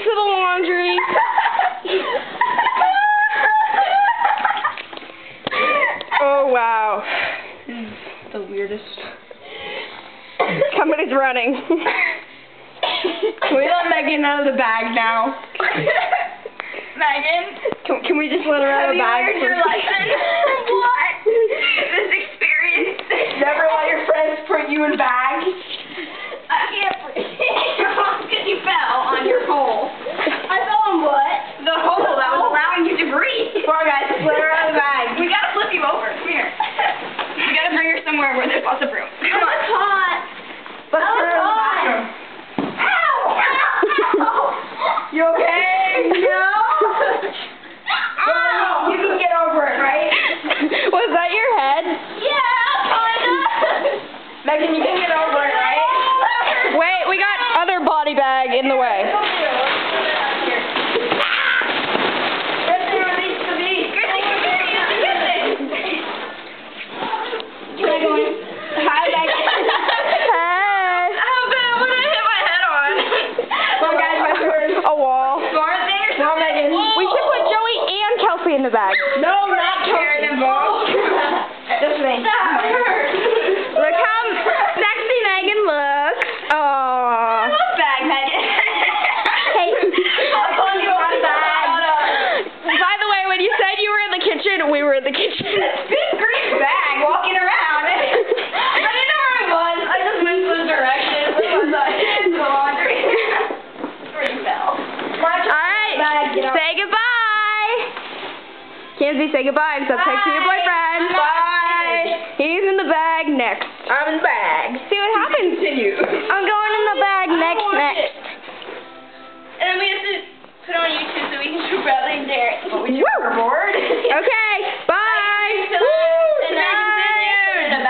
to the laundry. Oh, wow. This is the weirdest. Somebody's running. Can we let Megan out of the bag now? Megan? Can we just let her out of the bag? Have you learned your lesson? What? This experience. Never let your friends put you in bags. I can't breathe. Because you fell on your hole. I fell on what? The hole that was allowing you to breathe. Come on, guys, just let her out of the bag. We gotta flip you over. Come here. We gotta bring her somewhere where there's lots of room. Come on. Let's put her in the bathroom. Ow! You okay? No. Well, you can get over it, right? Was that your head? Yeah, kinda. Megan, you can get over it, right? Wait, we got other body bag in the way. Can I go in? Hi, Megan. Hey. How bad would I hit my head on? Come on, guys, my turn. A wall. Smart thing or Come on, Megan. We should put Joey and Kelsey in the bag. No, not Kelsey. Just me. That hurt. Look how sexy Megan looks. Aww. Look back, Megan. Hey. I'll call you on the bag. By the way, when you said you were in the kitchen, we were in the kitchen. Big green bag walking around. I didn't know where I was. I just went to the direction. Where was I? In the laundry. Where you fell. Alright, say goodbye. Kenzie, say goodbye. So text your boyfriend. Bye. He's in the bag next. I'm in the bag. See what happens. Continue. I'm going in the bag next. And then we have to put it on YouTube so we can show Bradley and Derek. Woo! Bored. Okay.